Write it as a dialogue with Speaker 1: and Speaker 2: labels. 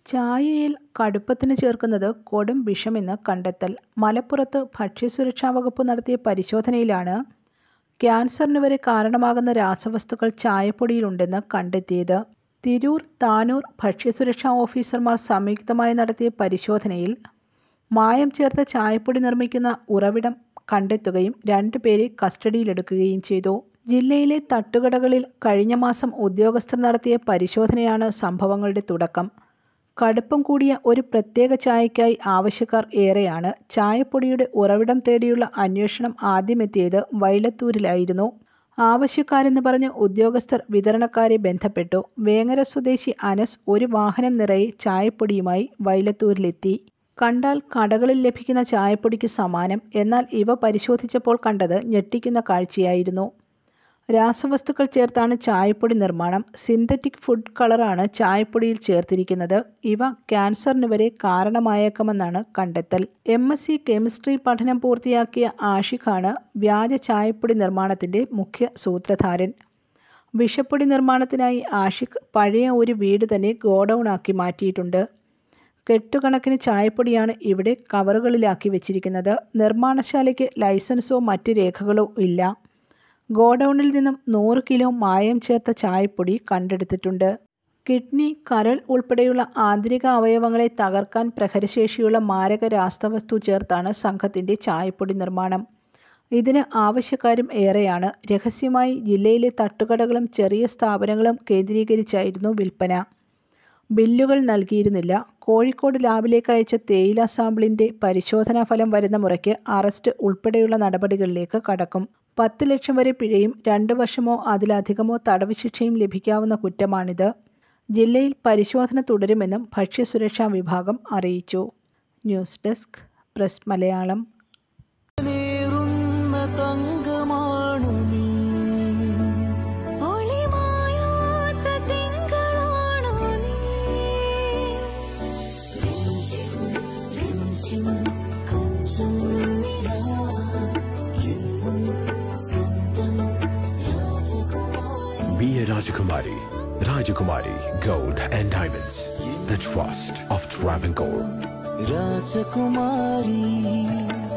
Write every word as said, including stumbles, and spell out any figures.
Speaker 1: ചായയിൽ കടുപ്പത്തിന് ചേർക്കുന്നത് കൊടും വിഷമെന്ന് കണ്ടെത്തൽ. മലപ്പുറത്ത് ഭക്ഷ്യസുരക്ഷാ വകുപ്പ് നടത്തിയ പരിശോധനയിലാണ് ക്യാൻസറിന് വരെ കാരണമാകുന്ന രാസവസ്തുക്കൾ ചായപ്പൊടിയിലുണ്ടെന്ന് കണ്ടെത്തിയത്. തിരൂർ, താനൂർ ഭക്ഷ്യസുരക്ഷാ ഓഫീസർമാർ സംയുക്തമായി നടത്തിയ പരിശോധനയിൽ മായം ചേർത്ത ചായപ്പൊടി നിർമ്മിക്കുന്ന ഉറവിടം കണ്ടെത്തുകയും രണ്ടുപേരെ കസ്റ്റഡിയിലെടുക്കുകയും ചെയ്തു. ജില്ലയിലെ തട്ടുകടകളിൽ കഴിഞ്ഞ മാസം ഉദ്യോഗസ്ഥർ നടത്തിയ പരിശോധനയാണ് സംഭവങ്ങളുടെ തുടക്കം. കടുപ്പം കൂടിയ ഒരു പ്രത്യേക ചായയ്ക്കായി ആവശ്യക്കാർ ഏറെയാണ്. ചായപ്പൊടിയുടെ ഉറവിടം തേടിയുള്ള അന്വേഷണം ആദ്യമെത്തിയത് വൈലത്തൂരിലായിരുന്നു. ആവശ്യക്കാരെന്ന് പറഞ്ഞ് ഉദ്യോഗസ്ഥർ വിതരണക്കാരെ ബന്ധപ്പെട്ടു. വേങ്ങര സ്വദേശി അനസ് ഒരു വാഹനം നിറയെ ചായപ്പൊടിയുമായി വൈലത്തൂരിലെത്തി. കണ്ടാൽ കടകളിൽ ലഭിക്കുന്ന ചായപ്പൊടിക്ക് സമാനം. എന്നാൽ ഇവ പരിശോധിച്ചപ്പോൾ കണ്ടത് ഞെട്ടിക്കുന്ന കാഴ്ചയായിരുന്നു. രാസവസ്തുക്കൾ ചേർത്താണ് ചായപ്പൊടി നിർമ്മാണം. സിന്തറ്റിക് ഫുഡ് കളറാണ് ചായപ്പൊടിയിൽ ചേർത്തിരിക്കുന്നത്. ഇവ ക്യാൻസറിന് വരെ കാരണമായേക്കാമെന്നാണ് കണ്ടെത്തൽ. എം എസ് സി കെമിസ്ട്രി പഠനം പൂർത്തിയാക്കിയ ആഷിഖാണ് വ്യാജ ചായപ്പൊടി നിർമ്മാണത്തിൻ്റെ മുഖ്യ സൂത്രധാരൻ. വിഷപ്പൊടി നിർമ്മാണത്തിനായി ആഷിഖ് പഴയ ഒരു വീട് തന്നെ ഗോഡൗണാക്കി മാറ്റിയിട്ടുണ്ട്. കെട്ടുകണക്കിന് ചായപ്പൊടിയാണ് ഇവിടെ കവറുകളിലാക്കി വെച്ചിരിക്കുന്നത്. നിർമ്മാണശാലയ്ക്ക് ലൈസൻസോ മറ്റ് രേഖകളോ ഇല്ല. ഗോഡൗണിൽ നിന്നും നൂറ് കിലോ മായം ചേർത്ത ചായപ്പൊടി കണ്ടെടുത്തിട്ടുണ്ട്. കിഡ്നി, കരൾ ഉൾപ്പെടെയുള്ള ആന്തരിക അവയവങ്ങളെ തകർക്കാൻ പ്രഹരശേഷിയുള്ള മാരക രാസവസ്തു ചേർത്താണ് സംഘത്തിൻ്റെ ചായപ്പൊടി നിർമ്മാണം. ഇതിന് ആവശ്യക്കാരും ഏറെയാണ്. രഹസ്യമായി ജില്ലയിലെ തട്ടുകടകളും ചെറിയ സ്ഥാപനങ്ങളും കേന്ദ്രീകരിച്ചായിരുന്നു വിൽപ്പന. ബില്ലുകൾ നൽകിയിരുന്നില്ല. കോഴിക്കോട് ലാബിലേക്ക് അയച്ച തേയില സാമ്പിളിൻ്റെ പരിശോധനാ ഫലം വരുന്ന മുറയ്ക്ക് അറസ്റ്റ് ഉൾപ്പെടെയുള്ള നടപടികളിലേക്ക് കടക്കും. പത്ത് ലക്ഷം വരെ പിഴയും രണ്ട് വർഷമോ അതിലധികമോ തടവ് ശിക്ഷയും ലഭിക്കാവുന്ന കുറ്റമാണിത്. ജില്ലയിൽ പരിശോധന തുടരുമെന്നും ഭക്ഷ്യസുരക്ഷാ വിഭാഗം അറിയിച്ചു. News desk, press Malayalam.
Speaker 2: Be a Rajakumari. Rajakumari Gold and Diamonds. The trust of Travancore.
Speaker 3: Rajakumari.